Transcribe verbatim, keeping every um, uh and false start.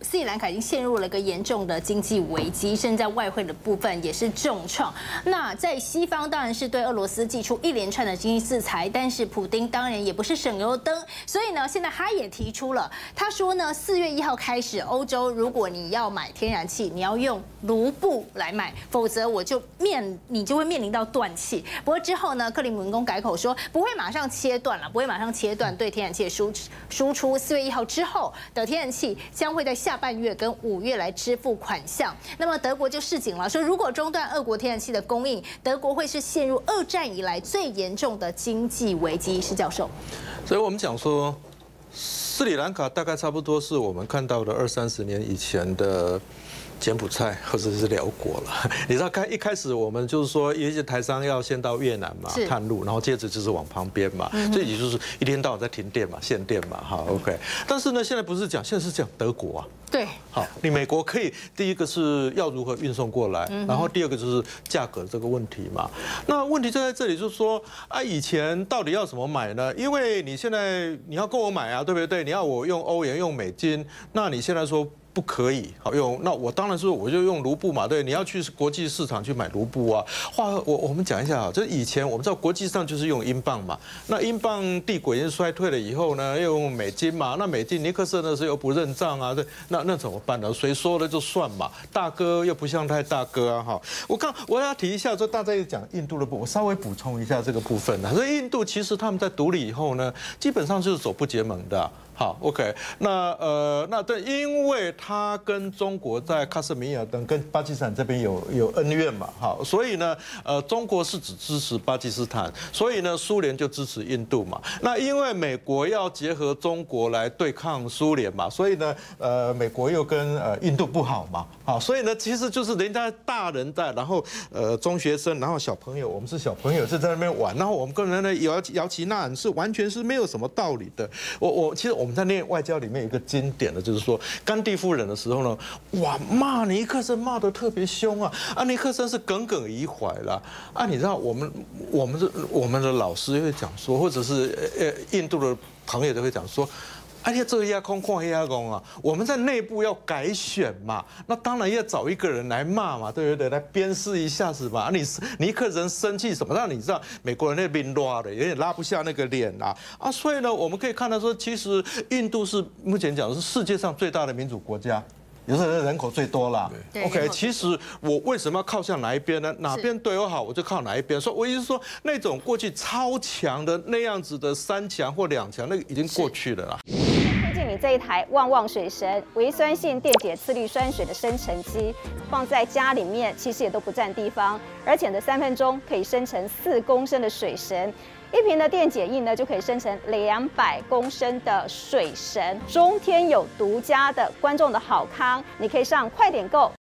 斯里兰卡已经陷入了一个严重的经济危机，甚至在外汇的部分也是重创。那在西方当然是对俄罗斯祭出一连串的经济制裁，但是普丁当然也不是省油的灯，所以呢，现在他也提出了，他说呢，四月一号开始，欧洲如果你要买天然气，你要用卢布来买，否则我就面你就会面临到断气。不过之后呢，克里姆林宫改口说不会马上切断了，不会马上切断对天然气的输输出。四月一号之后的天然气将会在下半月跟五月来支付款项。那么德国就示警了，说如果中断俄国天然气的供应，德国会是陷入二战以来最严重的经济危机。施教授， 所以我们讲说，斯里兰卡大概差不多是我们看到的二三十年以前的柬埔寨或者是辽国了。你知道，开一开始我们就是说，有一些台商要先到越南嘛探路，然后接着就是往旁边嘛，所以也就是一天到晚在停电嘛、限电嘛，哈 ，OK。但是呢，现在不是讲，现在是讲德国啊。 对， 好，你美国可以，第一个是要如何运送过来，然后第二个就是价格这个问题嘛。那问题就在这里，就是说啊，以前到底要怎么买呢？因为你现在你要跟我买啊，对不对？你要我用欧元、用美金，那你现在说不可以好用，那我当然说我就用卢布嘛，对，你要去国际市场去买卢布啊。话我我们讲一下啊，就是以前我们知道国际上就是用英镑嘛，那英镑帝国已经衰退了以后呢，又用美金嘛，那美金尼克森那时候又不认账啊，对，那那怎么办呢？谁说了就算嘛，大哥又不像太大哥啊哈。我刚我要提一下，说大家又讲印度的部分，我稍微补充一下这个部分啊。所以印度其实他们在独立以后呢，基本上就是走不结盟的。好 ，OK， 那呃，那对，因为他跟中国在喀什米尔等跟巴基斯坦这边有有恩怨嘛，好，所以呢，呃，中国是只支持巴基斯坦，所以呢，苏联就支持印度嘛。那因为美国要结合中国来对抗苏联嘛，所以呢，呃，美国又跟呃印度不好嘛，好，所以呢，其实就是人家大人在，然后呃中学生，然后小朋友，我们是小朋友是在那边玩，然后我们跟人呢摇摇旗呐喊，是完全是没有什么道理的。我我其实我们。我们在念外交里面有一个经典的，就是说甘地夫人的时候呢，哇，骂尼克森骂得特别凶啊，啊，尼克森是耿耿于怀了啊。你知道我们我们的我们的老师会讲说，或者是呃印度的朋友都会讲说。而且这一下空旷一下空啊，我们在内部要改选嘛，那当然要找一个人来骂嘛，对不对？来鞭尸一下子嘛。你尼克人生气什么？那你知道美国人那边拉的，有点拉不下那个脸啊啊！所以呢，我们可以看到说，其实印度是目前讲的是世界上最大的民主国家。也是人口最多啦。OK， 其实我为什么要靠向哪一边呢？哪边对我好，我就靠哪一边。所以我意思是说，那种过去超强的那样子的三强或两强，那个已经过去了啦。 推荐你这一台旺旺水神微酸性电解次氯酸水的生成机，放在家里面其实也都不占地方，而且呢，三分钟可以生成四公升的水神。一瓶的电解液呢，就可以生成两百公升的水神。中天有独家的观众的好康，你可以上快点购。